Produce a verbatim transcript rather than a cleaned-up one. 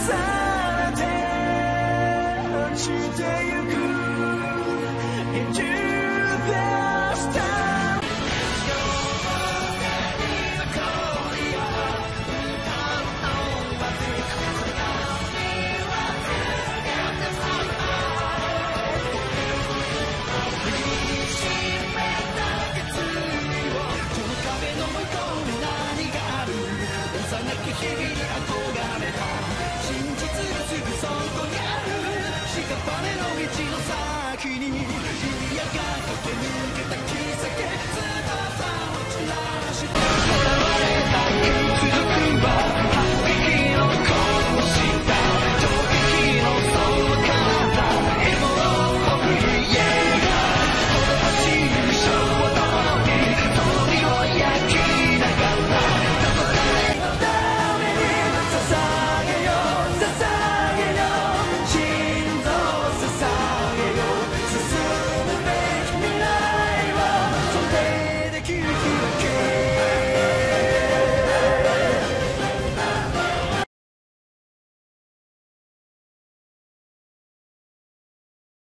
されて落ちてゆく Into the stars 幼き日々に憧れた真実がすぐそこにある屍の道の先に夕焼が駆け抜けた奇跡翼を散らして